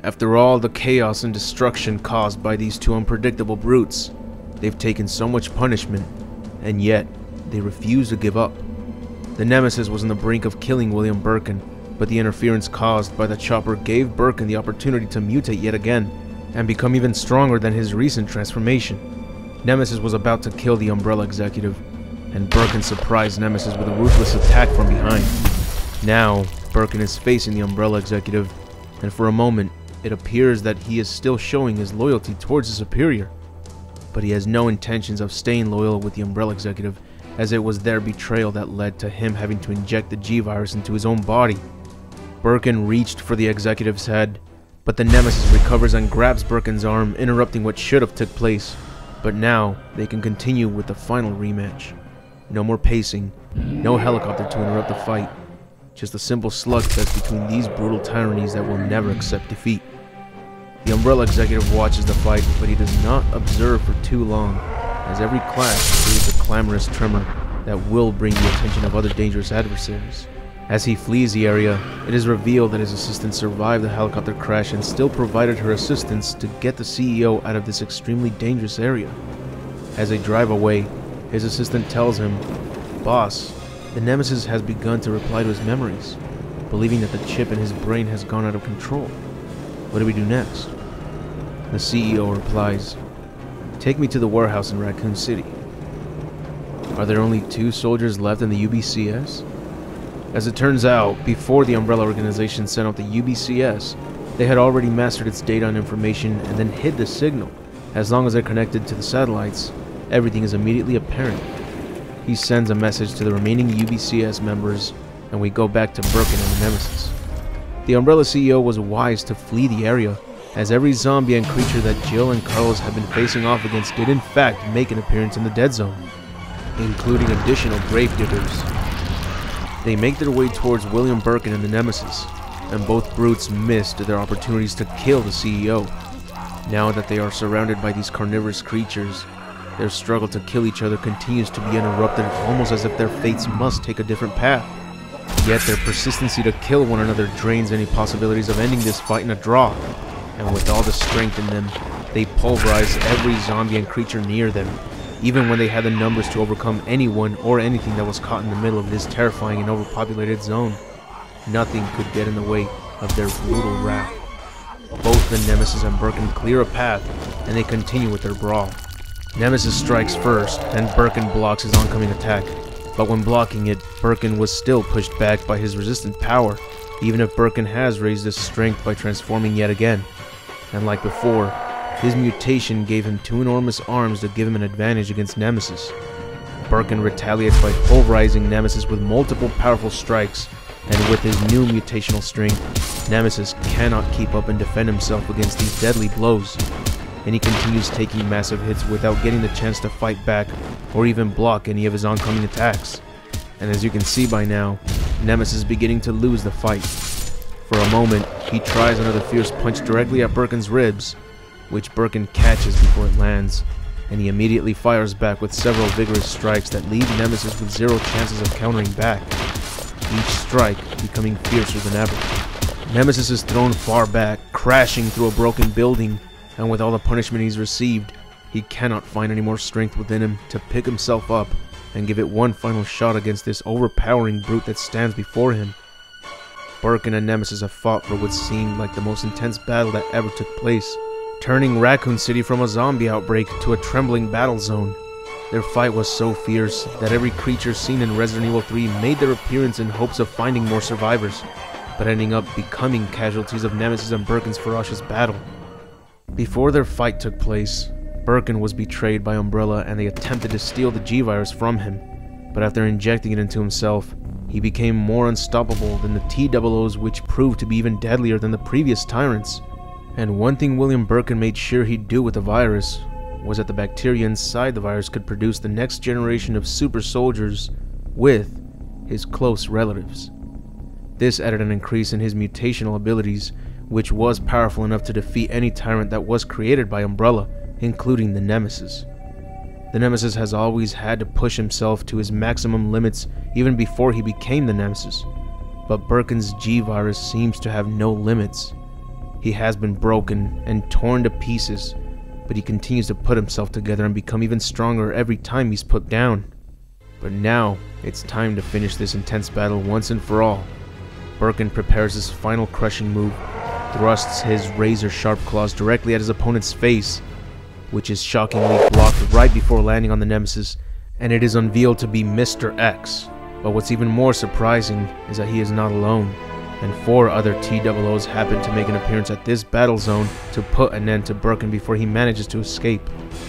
After all the chaos and destruction caused by these two unpredictable brutes, they've taken so much punishment, and yet they refuse to give up. The Nemesis was on the brink of killing William Birkin, but the interference caused by the chopper gave Birkin the opportunity to mutate yet again, and become even stronger than his recent transformation. Nemesis was about to kill the Umbrella executive, and Birkin surprised Nemesis with a ruthless attack from behind. Now, Birkin is facing the Umbrella executive, and for a moment, it appears that he is still showing his loyalty towards his superior. But he has no intentions of staying loyal with the Umbrella executive, as it was their betrayal that led to him having to inject the G-Virus into his own body. Birkin reached for the executive's head, but the Nemesis recovers and grabs Birkin's arm, interrupting what should have took place. But now, they can continue with the final rematch. No more pacing, no helicopter to interrupt the fight. Just a simple slugfest between these brutal tyrannies that will never accept defeat. The Umbrella executive watches the fight, but he does not observe for too long, as every clash creates a clamorous tremor that will bring the attention of other dangerous adversaries. As he flees the area, it is revealed that his assistant survived the helicopter crash and still provided her assistance to get the CEO out of this extremely dangerous area. As they drive away, his assistant tells him, "Boss, the Nemesis has begun to reply to his memories, believing that the chip in his brain has gone out of control. What do we do next?" The CEO replies, "Take me to the warehouse in Raccoon City." Are there only 2 soldiers left in the UBCS? As it turns out, before the Umbrella organization sent out the UBCS, they had already mastered its data and information and then hid the signal. As long as they're connected to the satellites, everything is immediately apparent. He sends a message to the remaining UBCS members, and we go back to Birkin and the Nemesis. The Umbrella CEO was wise to flee the area, as every zombie and creature that Jill and Carlos had been facing off against did in fact make an appearance in the dead zone, including additional gravediggers. They make their way towards William Birkin and the Nemesis, and both brutes missed their opportunities to kill the CEO. Now that they are surrounded by these carnivorous creatures, their struggle to kill each other continues to be interrupted, almost as if their fates must take a different path. Yet their persistency to kill one another drains any possibilities of ending this fight in a draw, and with all the strength in them, they pulverize every zombie and creature near them, even when they had the numbers to overcome anyone or anything that was caught in the middle of this terrifying and overpopulated zone. Nothing could get in the way of their brutal wrath. Both the Nemesis and Birkin clear a path, and they continue with their brawl. Nemesis strikes first, then Birkin blocks his oncoming attack. But when blocking it, Birkin was still pushed back by his resistant power, even if Birkin has raised his strength by transforming yet again. And like before, his mutation gave him 2 enormous arms to give him an advantage against Nemesis. Birkin retaliates by pulverizing Nemesis with multiple powerful strikes, and with his new mutational strength, Nemesis cannot keep up and defend himself against these deadly blows, and he continues taking massive hits without getting the chance to fight back or even block any of his oncoming attacks. And as you can see by now, Nemesis is beginning to lose the fight. For a moment, he tries another fierce punch directly at Birkin's ribs, which Birkin catches before it lands, and he immediately fires back with several vigorous strikes that leave Nemesis with 0 chances of countering back, each strike becoming fiercer than ever. Nemesis is thrown far back, crashing through a broken building, and with all the punishment he's received, he cannot find any more strength within him to pick himself up and give it one final shot against this overpowering brute that stands before him. Birkin and Nemesis have fought for what seemed like the most intense battle that ever took place, turning Raccoon City from a zombie outbreak to a trembling battle zone. Their fight was so fierce that every creature seen in Resident Evil 3 made their appearance in hopes of finding more survivors, but ending up becoming casualties of Nemesis and Birkin's ferocious battle. Before their fight took place, Birkin was betrayed by Umbrella and they attempted to steal the G-Virus from him, but after injecting it into himself, he became more unstoppable than the T-00s, which proved to be even deadlier than the previous tyrants. And one thing William Birkin made sure he'd do with the virus was that the bacteria inside the virus could produce the next generation of super soldiers with his close relatives. This added an increase in his mutational abilities, which was powerful enough to defeat any tyrant that was created by Umbrella, including the Nemesis. The Nemesis has always had to push himself to his maximum limits even before he became the Nemesis, but Birkin's G-Virus seems to have no limits. He has been broken and torn to pieces, but he continues to put himself together and become even stronger every time he's put down. But now, it's time to finish this intense battle once and for all. Birkin prepares his final crushing move, thrusts his razor-sharp claws directly at his opponent's face, which is shockingly blocked right before landing on the Nemesis, and it is unveiled to be Mr. X. But what's even more surprising is that he is not alone, and 4 other TOOs happen to make an appearance at this battle zone to put an end to Birkin before he manages to escape.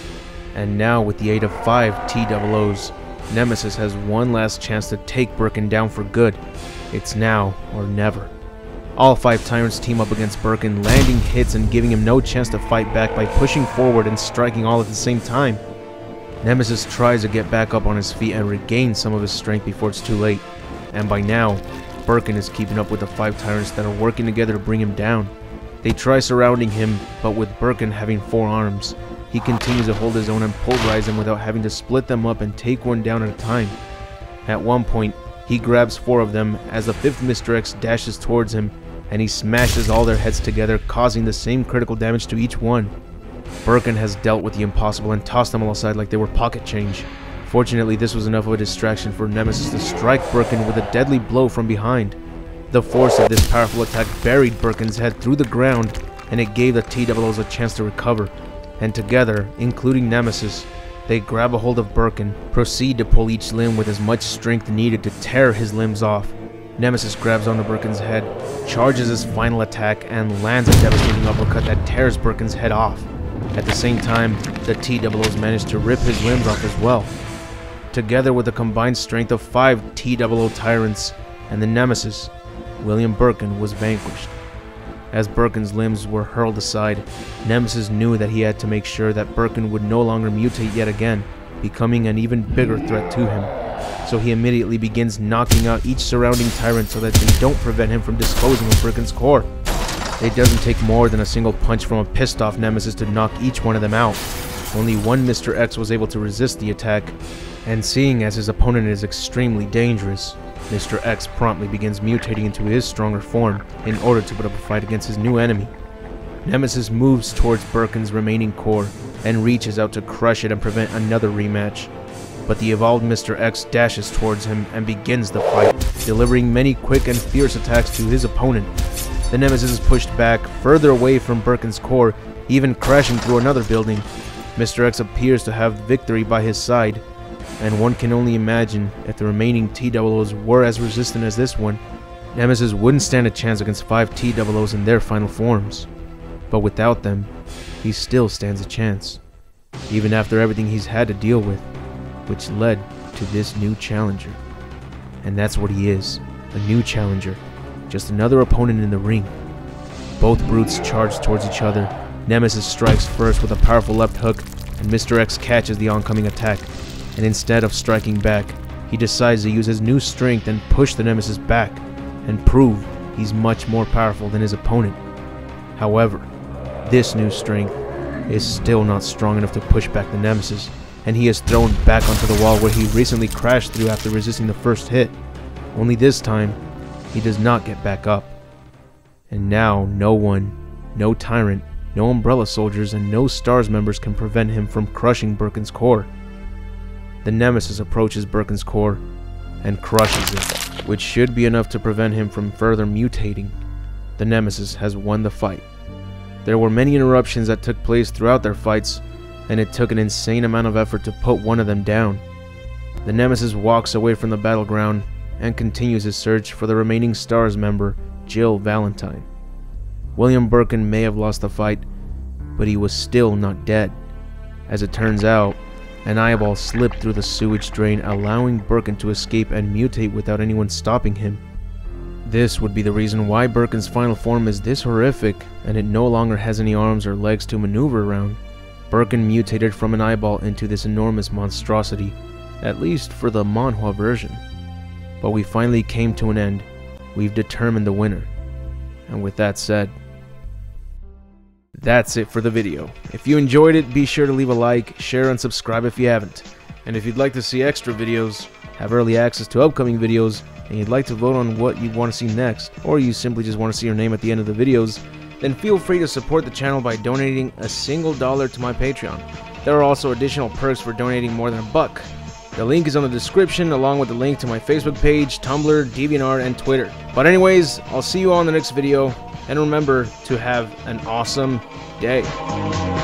And now, with the aid of 5 TOOs, Nemesis has one last chance to take Birkin down for good. It's now or never. All 5 Tyrants team up against Birkin, landing hits and giving him no chance to fight back by pushing forward and striking all at the same time. Nemesis tries to get back up on his feet and regain some of his strength before it's too late, and by now, Birkin is keeping up with the 5 Tyrants that are working together to bring him down. They try surrounding him, but with Birkin having 4 arms, he continues to hold his own and pulverize them without having to split them up and take one down at a time. At one point, he grabs 4 of them as the 5th Mr. X dashes towards him, and he smashes all their heads together, causing the same critical damage to each one. Birkin has dealt with the impossible and tossed them all aside like they were pocket change. Fortunately, this was enough of a distraction for Nemesis to strike Birkin with a deadly blow from behind. The force of this powerful attack buried Birkin's head through the ground, and it gave the TOOs a chance to recover. And together, including Nemesis, they grab a hold of Birkin, proceed to pull each limb with as much strength needed to tear his limbs off. Nemesis grabs onto Birkin's head, charges his final attack, and lands a devastating uppercut that tears Birkin's head off. At the same time, the TOOs manage to rip his limbs off as well. Together with the combined strength of 5 TOO Tyrants and the Nemesis, William Birkin was vanquished. As Birkin's limbs were hurled aside, Nemesis knew that he had to make sure that Birkin would no longer mutate yet again, becoming an even bigger threat to him. So he immediately begins knocking out each surrounding Tyrant so that they don't prevent him from disposing of Birkin's core. It doesn't take more than a single punch from a pissed off Nemesis to knock each one of them out. Only one Mr. X was able to resist the attack, and seeing as his opponent is extremely dangerous, Mr. X promptly begins mutating into his stronger form in order to put up a fight against his new enemy. Nemesis moves towards Birkin's remaining core and reaches out to crush it and prevent another rematch. But the evolved Mr. X dashes towards him and begins the fight, delivering many quick and fierce attacks to his opponent. The Nemesis is pushed back, further away from Birkin's core, even crashing through another building. Mr. X appears to have victory by his side, and one can only imagine if the remaining TOOs were as resistant as this one, Nemesis wouldn't stand a chance against 5 TOOs in their final forms. But without them, he still stands a chance, even after everything he's had to deal with, which led to this new challenger. And that's what he is, a new challenger, just another opponent in the ring. Both brutes charge towards each other. Nemesis strikes first with a powerful left hook, and Mr. X catches the oncoming attack, and instead of striking back, he decides to use his new strength and push the Nemesis back, and prove he's much more powerful than his opponent. However, this new strength is still not strong enough to push back the Nemesis, and he is thrown back onto the wall where he recently crashed through after resisting the first hit. Only this time, he does not get back up. And now no one, no Tyrant, no Umbrella Soldiers, and no STARS members can prevent him from crushing Birkin's core. The Nemesis approaches Birkin's core and crushes it, which should be enough to prevent him from further mutating. The Nemesis has won the fight. There were many interruptions that took place throughout their fights, and it took an insane amount of effort to put one of them down. The Nemesis walks away from the battleground and continues his search for the remaining STARS member, Jill Valentine. William Birkin may have lost the fight, but he was still not dead. As it turns out, an eyeball slipped through the sewage drain, allowing Birkin to escape and mutate without anyone stopping him. This would be the reason why Birkin's final form is this horrific, and it no longer has any arms or legs to maneuver around. Birkin mutated from an eyeball into this enormous monstrosity, at least for the manhwa version. But we finally came to an end. We've determined the winner. And with that said, that's it for the video. If you enjoyed it, be sure to leave a like, share, and subscribe if you haven't. And if you'd like to see extra videos, have early access to upcoming videos, and you'd like to vote on what you want to see next, or you simply just want to see your name at the end of the videos, then feel free to support the channel by donating a single dollar to my Patreon. There are also additional perks for donating more than $1. The link is on the description, along with the link to my Facebook page, Tumblr, DeviantArt, and Twitter. But anyways, I'll see you all in the next video, and remember to have an awesome day.